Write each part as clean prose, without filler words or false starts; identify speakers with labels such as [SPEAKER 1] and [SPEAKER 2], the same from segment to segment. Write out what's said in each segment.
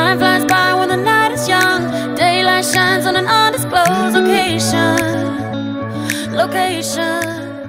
[SPEAKER 1] Time flies by when the night is young. Daylight shines on an undisclosed location.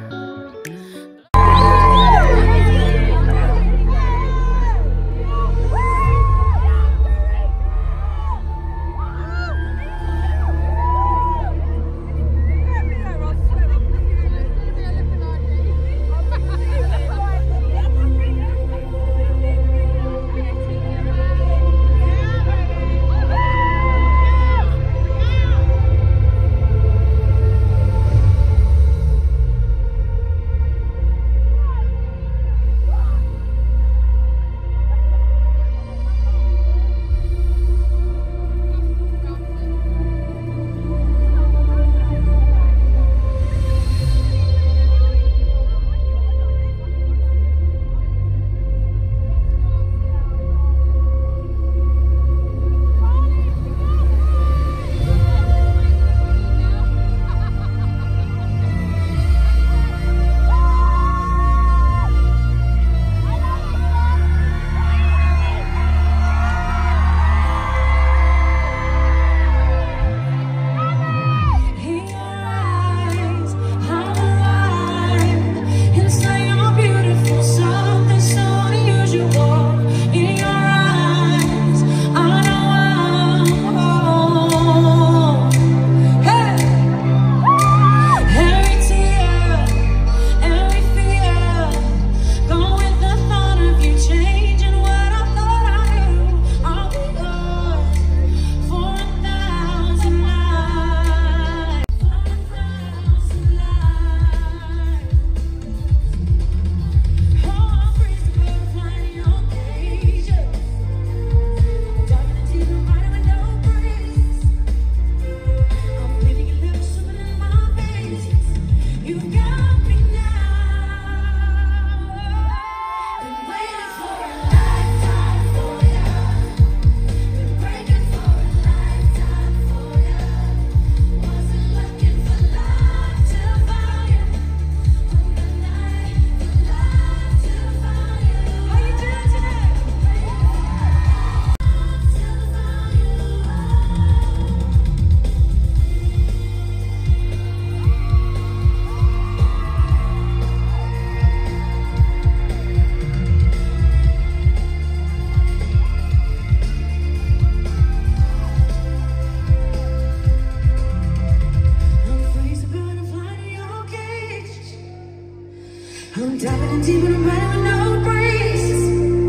[SPEAKER 2] I'm diving deep and I'm riding with no brakes.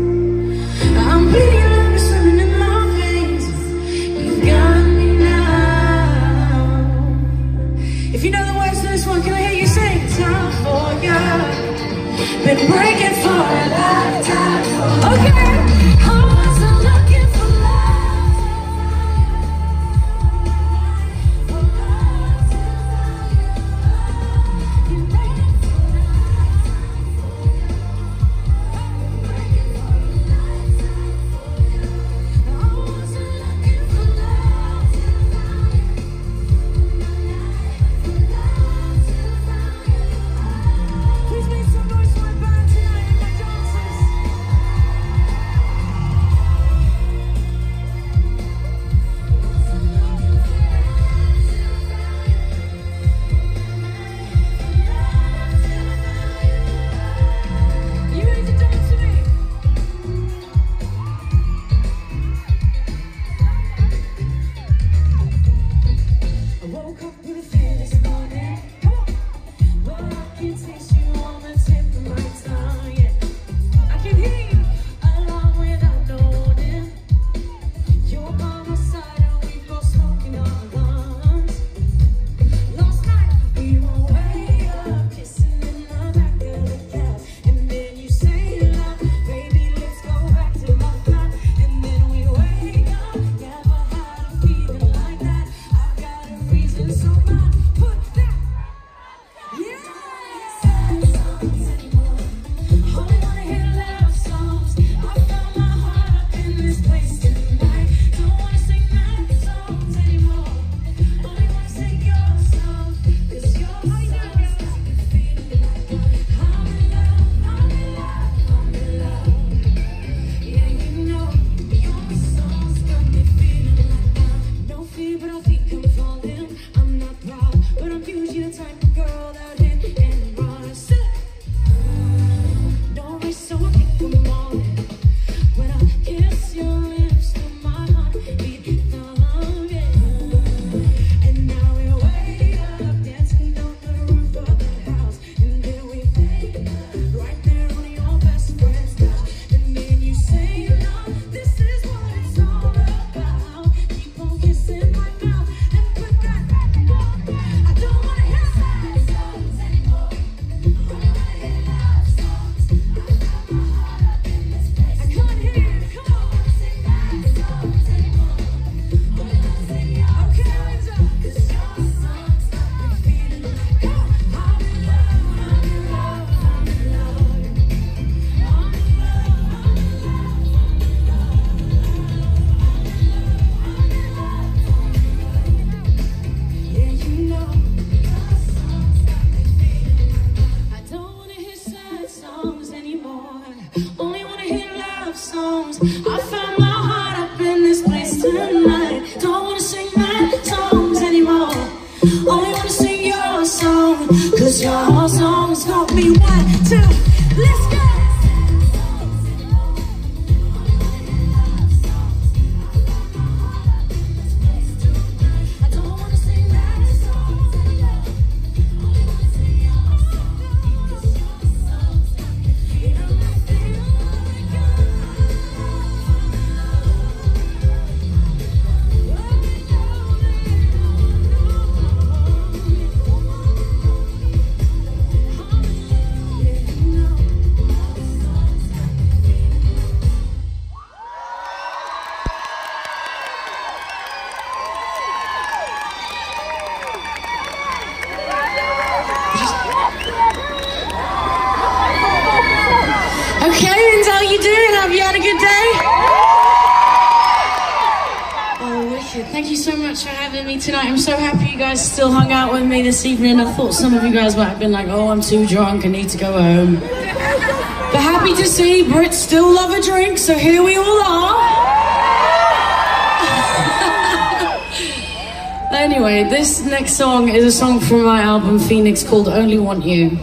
[SPEAKER 2] I'm bleeding like a swimming in my veins. You got me now. If you know the words to this one, can I hear you sing? Time for ya. Been breaking for a lifetime. Okay. I wasn't looking for please make some noise for my band tonight. songs. I found my heart up in this place tonight. Don't wanna sing my songs anymore. Only wanna sing your song, 'cause your song's got me 1, 2, let's go! Thank you so much for having me tonight. I'm so happy you guys still hung out with me this evening. I thought some of you guys might have been like, oh, I'm too drunk, I need to go home. But happy to see Brits still love a drink, so here we all are. Anyway, this next song is a song from my album Phoenix called Only Want You.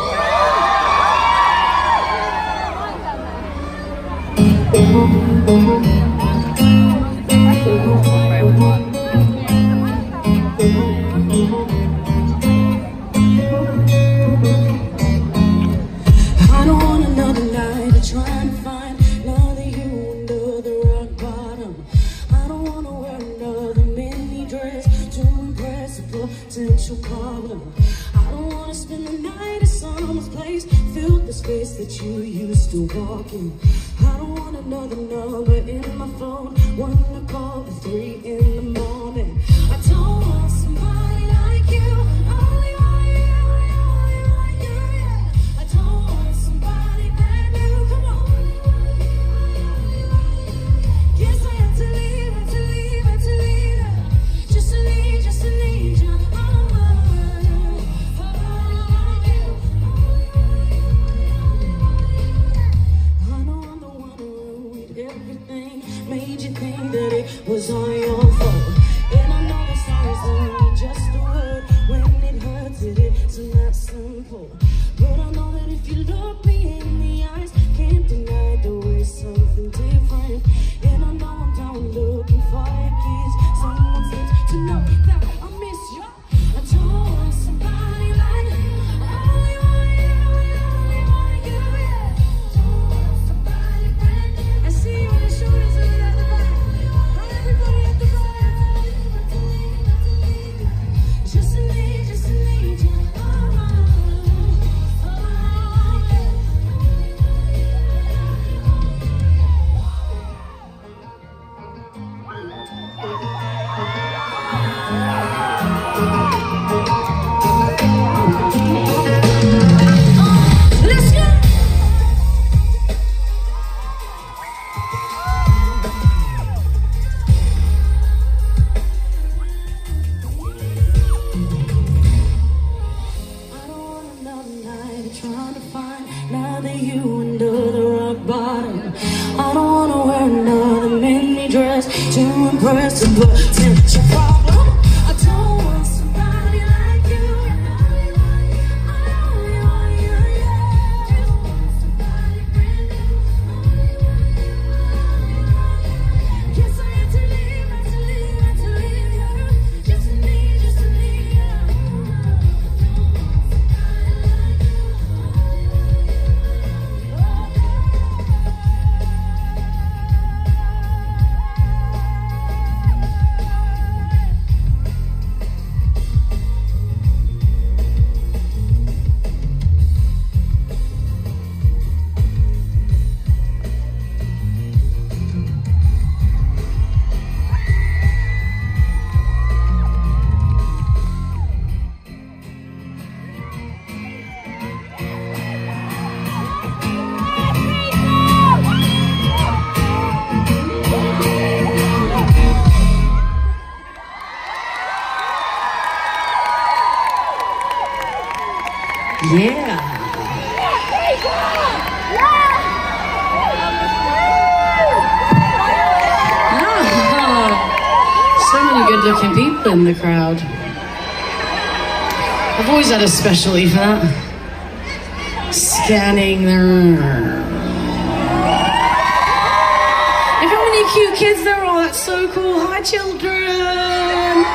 [SPEAKER 3] I don't wanna spend the night at someone's place, fill the space that you used to walk in. I don't want another number in my phone, one to call at 3 in the morning. I don't want somebody like you, only want you, only want you, yeah. I don't want somebody brand new, come on. Guess I had to leave, had to leave, had to leave, just to leave, just to leave you. Was all your fault, and I know it's always only just a word. When it hurts, it's not simple. But I know that if you look me in the eyes, can't deny there was something different. And I know I'm down looking for your keys. Someone seems to know that I miss you. I don't want somebody like you. I only want you, only want you, yeah. Don't want somebody brand new. I see you on the shoulders of the other back. Everybody at the bar, just to need you. Let's go. Trying to find now that you under the rock bottom. I don't wanna wear another mini dress to impress a potential problem. I don't want somebody like you. I only want you, yeah. Just want somebody brand new. Guess I had to leave, had to leave, had to leave you. Just to leave, just to leave you. good-looking people in the crowd. I've always had a specialty for that. Scanning the room. Look how many cute kids there are. That's so cool. Hi, children.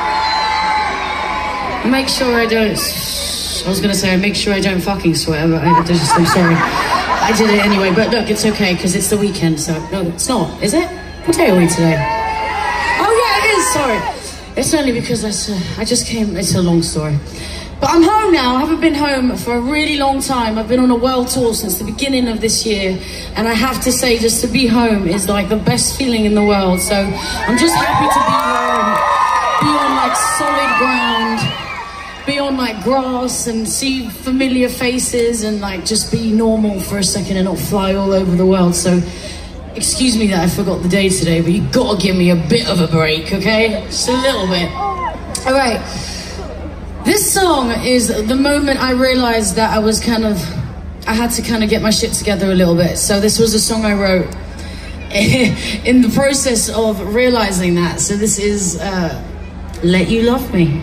[SPEAKER 3] Make sure I don't... I was going to say, make sure I don't fucking swear, but I'm sorry. I did it anyway, but look, it's okay, because it's the weekend, so... No, it's not, is it? What day are we today? Oh, yeah, it is, sorry. It's only because I just came... It's a long story. But I'm home now. I haven't been home for a really long time. I've been on a world tour since the beginning of this year, and I have to say, just to be home is like the best feeling in the world. So I'm just happy to be here and be on like solid ground, be on like grass and see familiar faces and like just be normal for a second and not fly all over the world. So excuse me that I forgot the day today, but you gotta give me a bit of a break, okay? Just a little bit. All right. This song is the moment I realized that I had to kind of get my shit together a little bit. So this was a song I wrote in the process of realizing that. So this is Let You Love Me.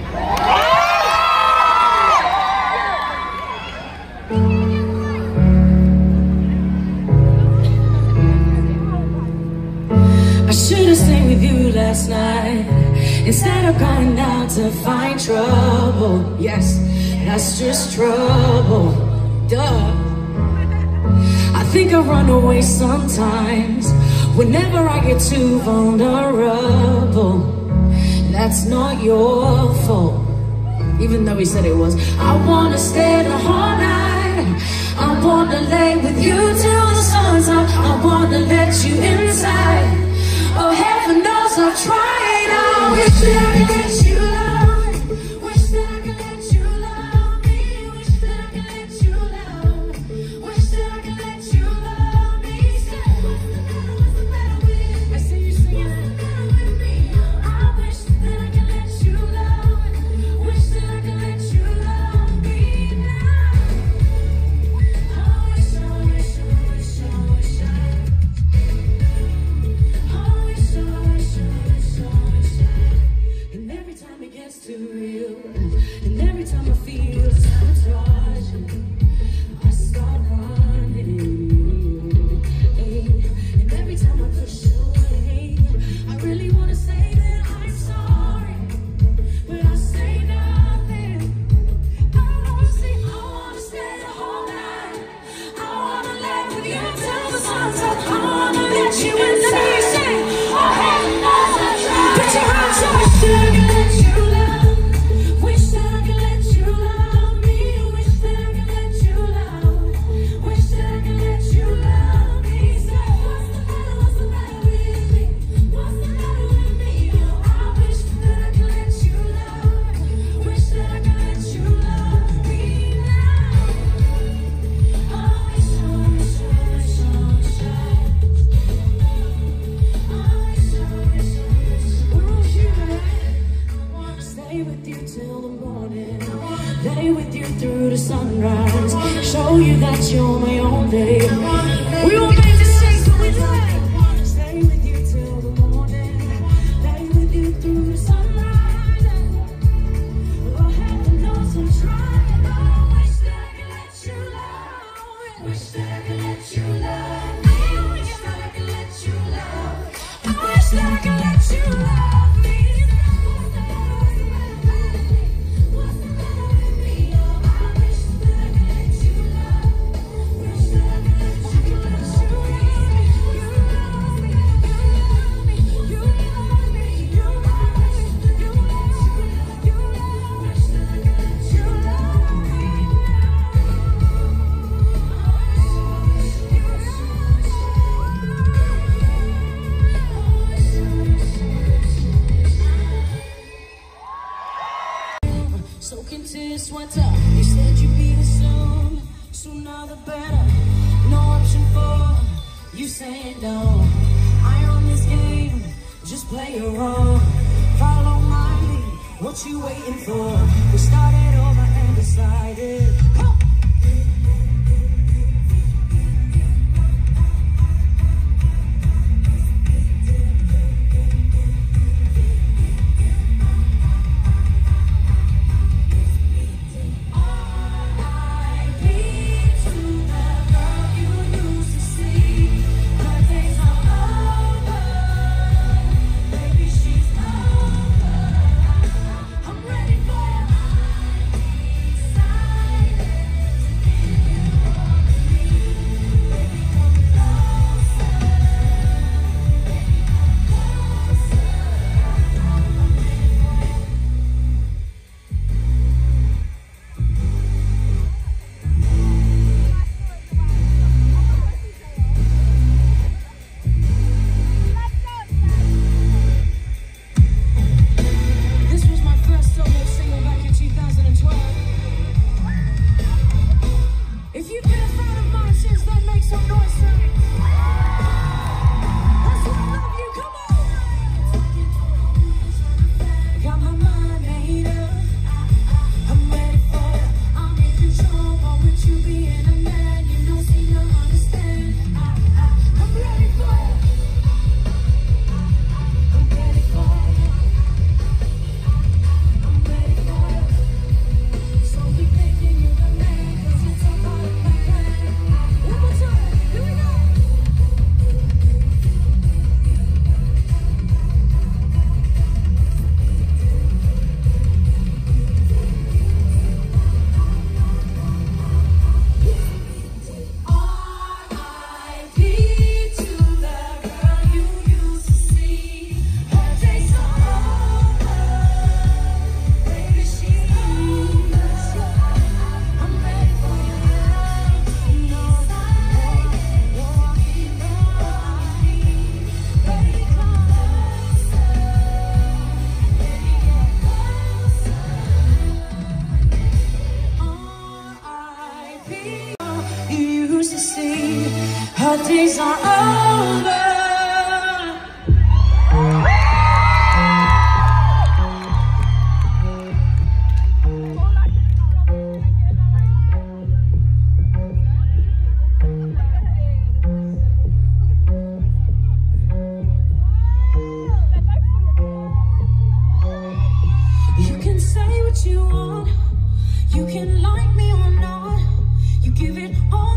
[SPEAKER 2] I should have stayed with you last night instead of going down to find trouble. Yes, that's just trouble. Duh. I think I run away sometimes whenever I get too vulnerable. That's not your fault, even though he said it was. I wanna stay the whole night. I wanna lay with you till the sun's up. I wanna let you inside. Oh, heaven knows I've tried. I wish that I could let you love. Wish that I could let you love me. Wish that I could let you love. Wish that I could let you love me. Say, what's the matter with me? I see you singing. What's the matter with me? I wish that I could let you love. Wish that I could let you love me now. I wish, I wish, I wish, I wish I. And every time it gets too real, and every time I feel sabotage, I start running. And every time I push away, I really want to say that I'm sorry, but I say nothing. I wanna stay the whole night. I wanna lay with you till the sun's up. I wanna let you in. Let me say, oh, heaven knows I tried. Put your hands up. Wish that I could let you love. Wish that I could let you love me. Wish that I could let you love. Wish that I could let you love me. Say, what's the matter with me? What's the matter with me? Oh, I wish that I could let you love. Wish that I could let you love me now. I wish, I wish, I wish, I wish I. Stay with you till the morning, lay with you through the sunrise, show you that you're my only. We were made to sing, so we do it. Stay with you till the morning, lay with you through the sunrise. Oh, heaven knows I'm trying. I wish that I could let you love. Wish that I could let you love me. Wish that I could let you love. I wish that I could let you love me. Soaking to your sweater, you said you'd be here soon, sooner the better. No option for you saying no. I own this game, just play it wrong. Follow my lead, what you waiting for? We started over and decided. Come.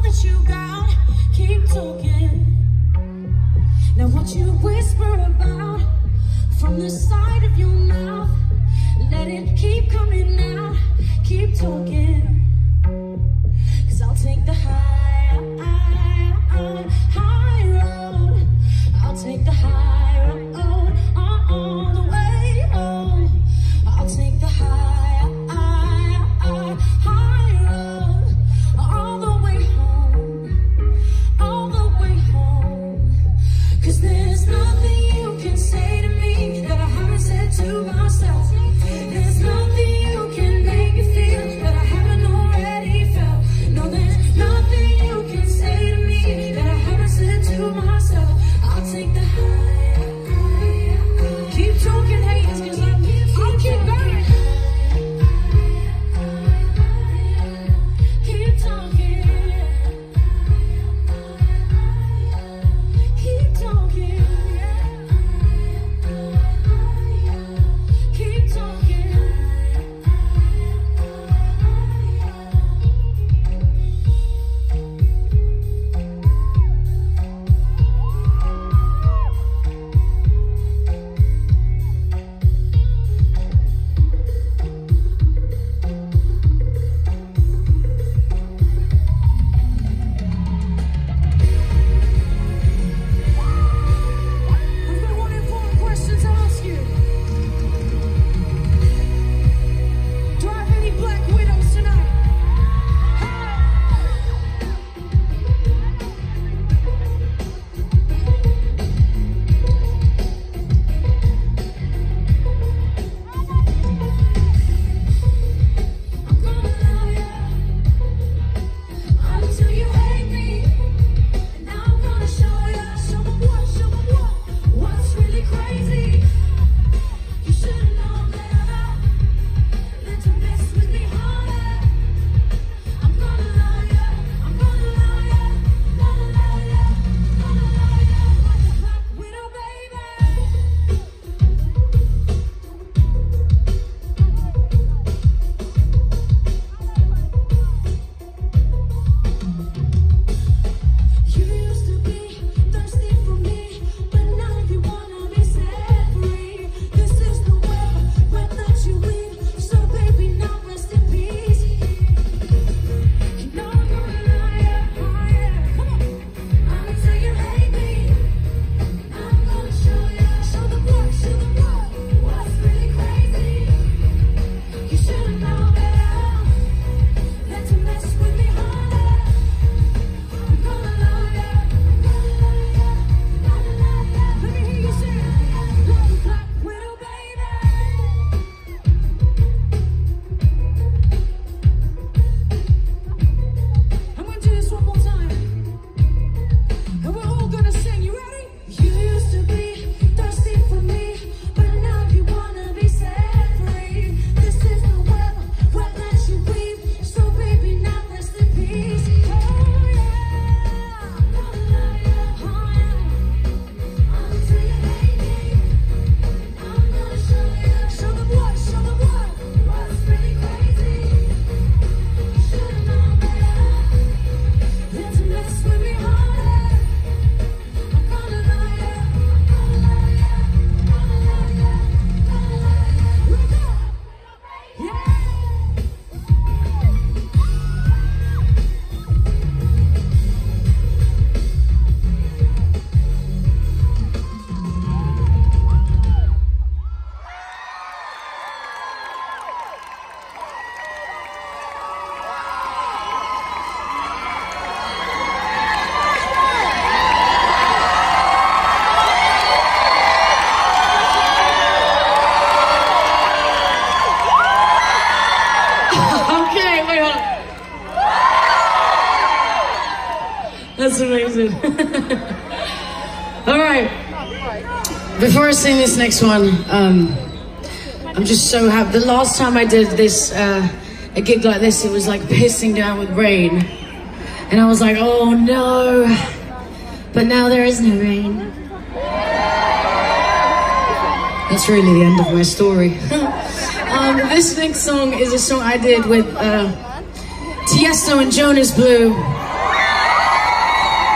[SPEAKER 3] that you got, keep talking. Now what you whisper about from the side of your mouth, let it keep coming out, keep talking. Cause I'll take the high road, I'll take the high road all the way home. I'll take the high road all the way home, all the way home. Cause there's nothing you can say to me that I haven't said to myself. There's nothing you can make me feel that I haven't already felt. No, there's nothing you can say to me that I haven't said to myself. I'll take the high. Keep talking, haters, cause I'll keep going. Keep talking. Keep talking. Keep talking. I've got one important question to ask you. Do I have any black widows tonight? I'm gonna love you until you hate me. And now I'm gonna show them what's really crazy. You should've known better than to mess with me harder. I'm gonna love you, I'm gonna love you, gonna love you, gonna love you like a black widow, baby. You used to be thirsty for me, but now you wanna be set free. This is the web that you weave, so baby, now rest in peace. You know I'm gonna love you, come on. Until you hate me, I'm gonna show them what's really crazy. You should've known better than to mess with me harder. I'm gonna love you, gonna love you, gonna love you. Let me hear you sing, like a black widow, baby. I'm gonna do this one more time, and we're all gonna sing. You ready? You used to be thirsty for me, but now you wanna be set free. This is the web that you weave, so baby, now rest in peace. Oh yeah, I'm gonna love you, until you hate me. I'm gonna show them what's really crazy. You should've known better than to mess with me harder. I'm gonna love you, gonna love you, gonna love you, gonna love you. Rita, yeah. Okay, wait, hold on. That's amazing. All right. Before I sing this next one, I'm just so happy. The last time I did this, a gig like this, it was like pissing down with rain. And I was like, oh no. But now there is no rain. That's really the end of my story. This next song is a song I did with Tiesto and Jonas Blue.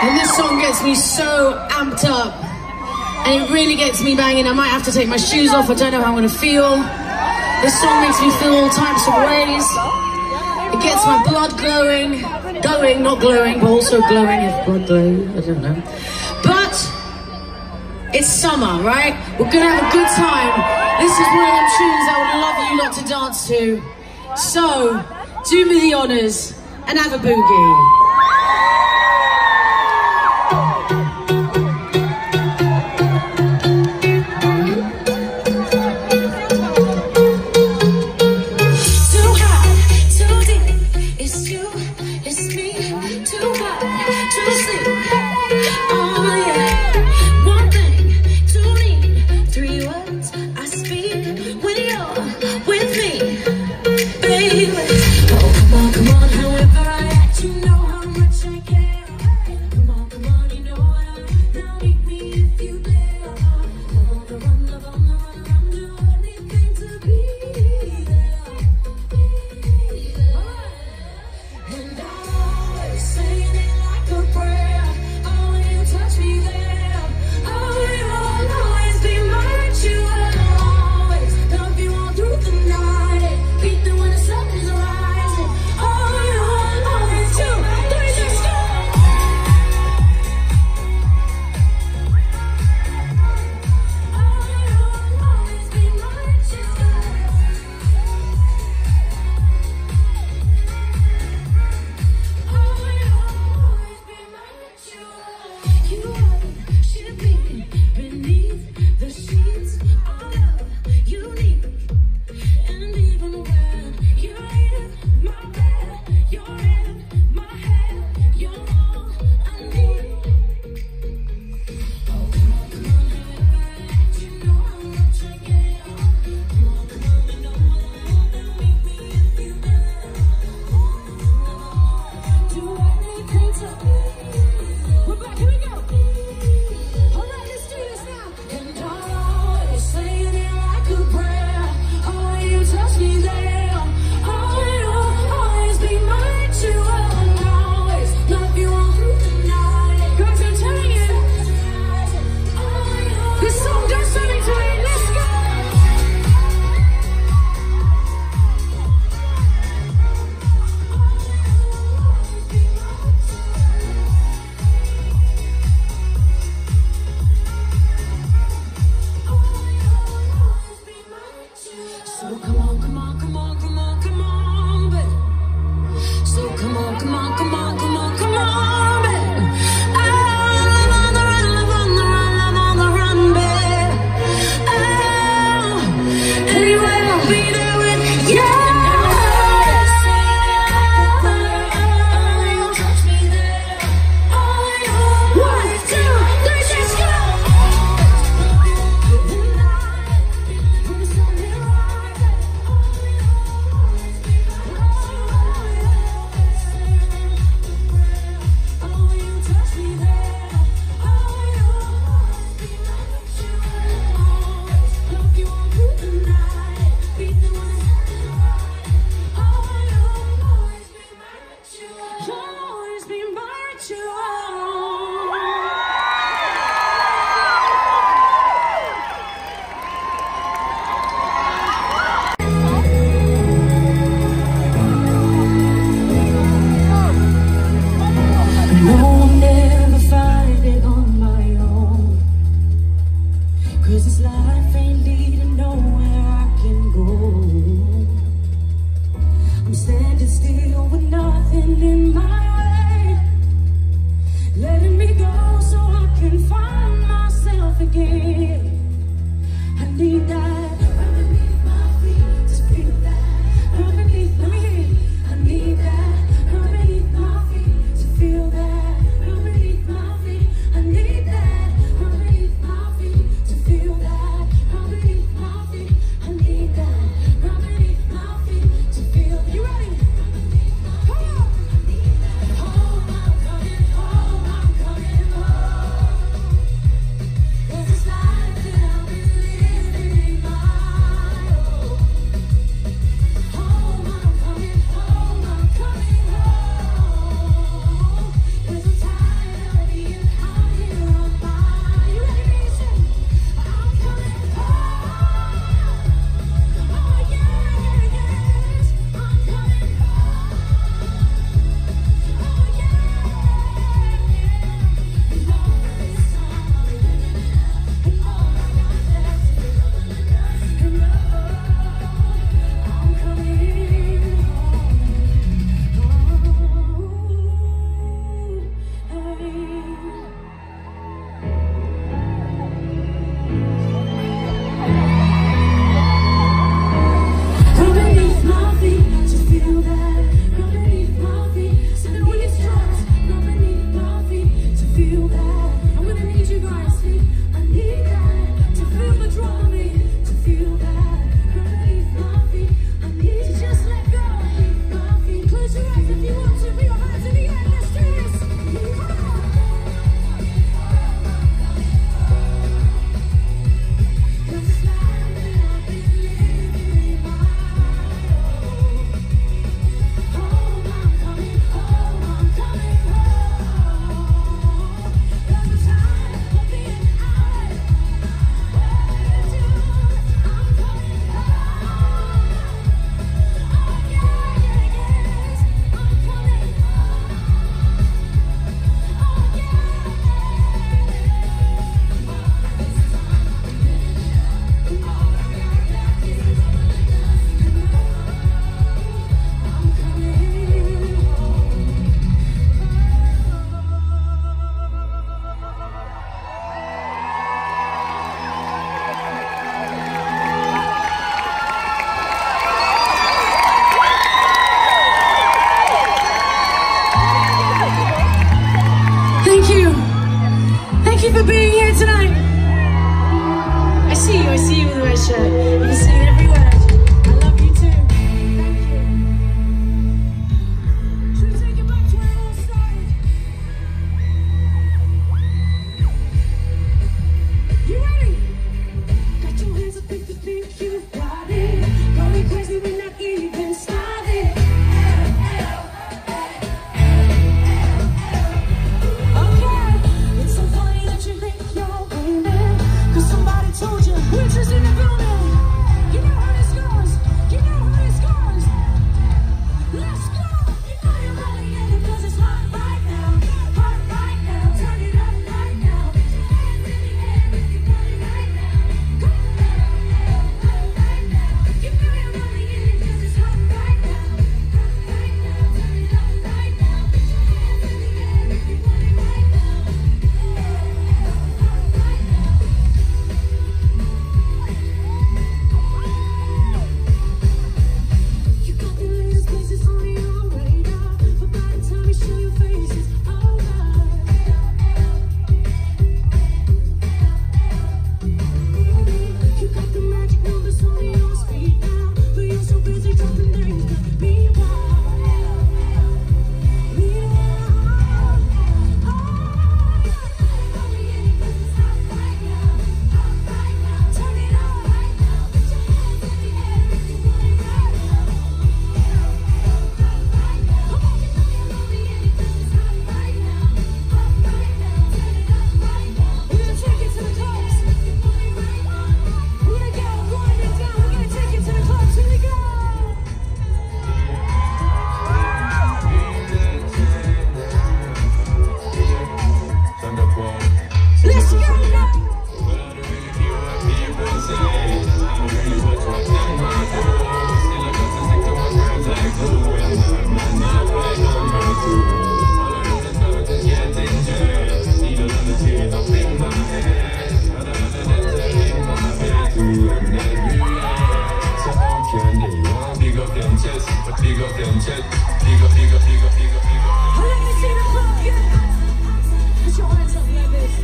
[SPEAKER 3] And this song gets me so amped up. And it really gets me banging. I might have to take my shoes off. I don't know how I'm going to feel. This song makes me feel all types of ways. It gets my blood glowing. Going, not glowing, but also glowing if blood glows. I don't know. But it's summer, right? We're going to have a good time. This is one of them tunes I would love you lot to dance to. So, do me the honours and have a boogie. shirt. You can sing it every word. I love you too. Should we take it back to where it all started? You ready? Got your hands up if you think you've got it. Going crazy, we're not even started. Okay, it's so funny that you think you're winning, 'cause somebody told you Winter's in the building. You know how this goes. You know how this goes. Let's go. You know you're really in it 'cause it's hot right now. Hot right now. Turn it up right now. Put your hands in the air if you want it right now. Go. Right now. You know you're really in it 'cause it's hot right now. Hot right now. Turn it up right now. Put your hands in the air if you want it right now. Hot right now. You got the latest places on your radar, but by the time you show your face, it's over. You got the magic numbers on your speed now, but you're so busy dropping names. Meanwhile, turn it up right now. Put your hands in the air if you want it right now. Come on, you know you're only in it 'cause it's hot right now. Hot right now. Turn it up right now. We're gonna take it to the clubs. We're gonna go wind it down. We're gonna take it to the clubs. Here we go. Let's go now. I let you see the club, yeah. Put your hands up like this.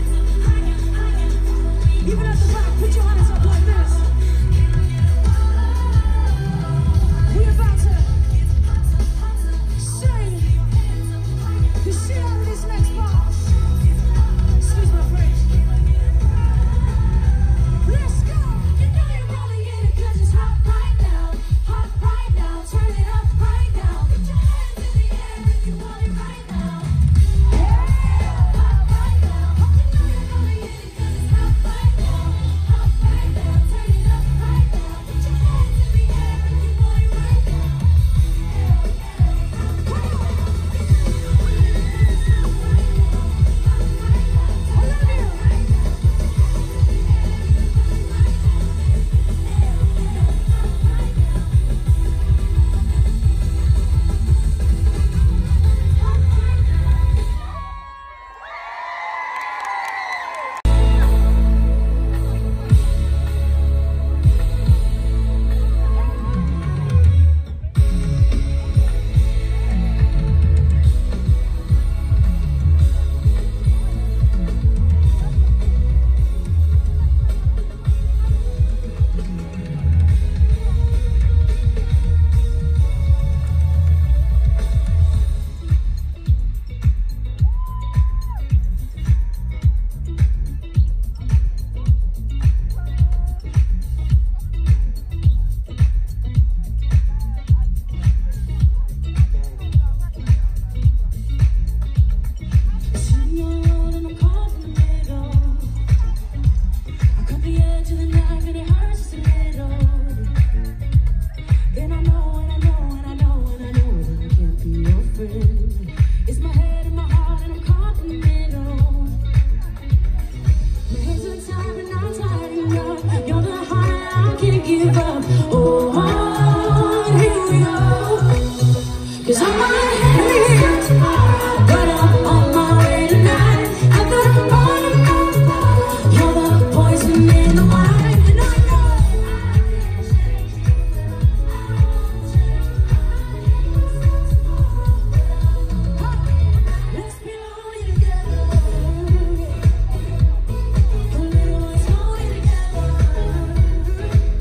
[SPEAKER 3] Even at the back, put your hands up like this. We're about to sing the shit out of this next part. Excuse my French. Let's go. You know you're rolling in it 'cause it's hot right now. Hot right now. Turn it up right now. Put your hands in the air if you want it right now. Hot right now. You know you're rolling in it 'cause it's hot right now. Hot right now. Turn it up right now. Put your hands in the air if you want it right now. Come on. I love you. Sitting on the road and I'm caught in the middle. I cut the edge of the knife and it hurts just a little. And I know, and I know, and I know, and I know that I can't be your friend. It's my head and my heart and I'm caught in the middle. My hands are tired and I'm tired enough. You're the heart that I can't give up. Oh, here we go. 'Cause I'm not here tomorrow, but I'm on my way tonight. I got a morning. You're the poison in the wine, and I know. Let's be lonely together. A little lonely together.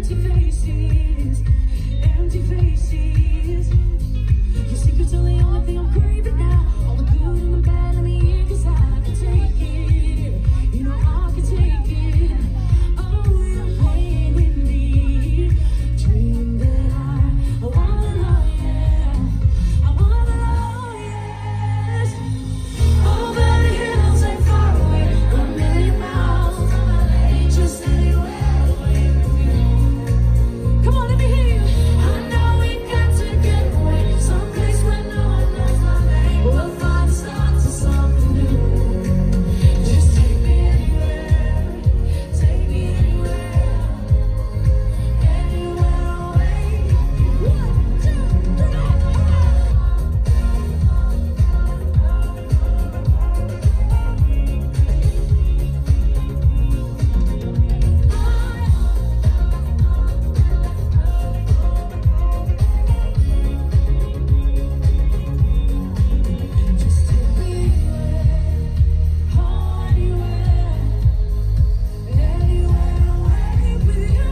[SPEAKER 3] empty faces, empty faces. Your secrets are the only thing I'm craving now. All the good and the bad, let me in, 'cause I can take it. You know I can take it. Oh, you're playing with me, dreaming that I wanna know, yeah. I wanna know, yes. Over the hills and far away, a million miles from LA, just anywhere away from you. Come on, let me hear you. I know we got to get away, someplace where no one knows my name. We'll find the start to something new. Just take me anywhere, take me anywhere, anywhere away. 1, 2, 3, just take me anywhere, oh, anywhere, anywhere away with you.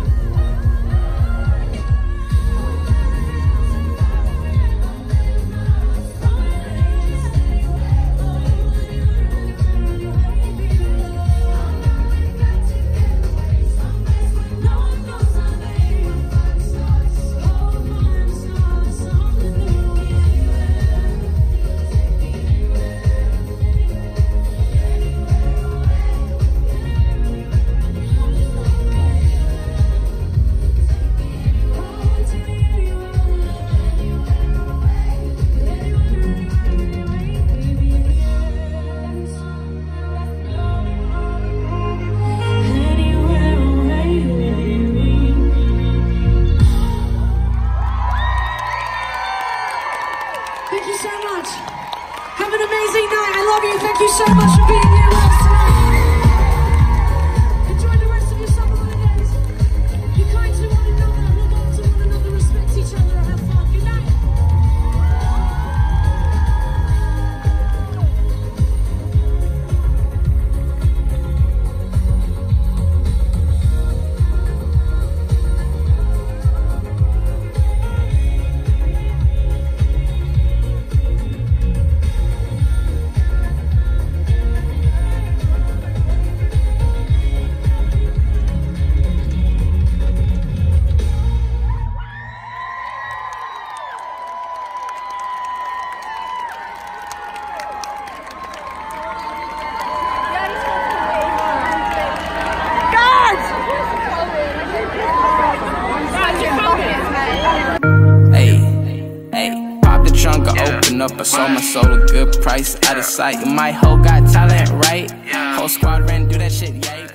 [SPEAKER 3] Thank you so much. Have an amazing night. I love you. Thank you so much for being here with us tonight. Enjoy the rest of your summer holidays. Be kind to one another, look after one another, respect each other, and have fun. Good night.
[SPEAKER 4] Pop the trunk, I open up, I sold my soul a good price, out of sight. My hoe got talent, right? Whole squad ran, do that shit, yeah.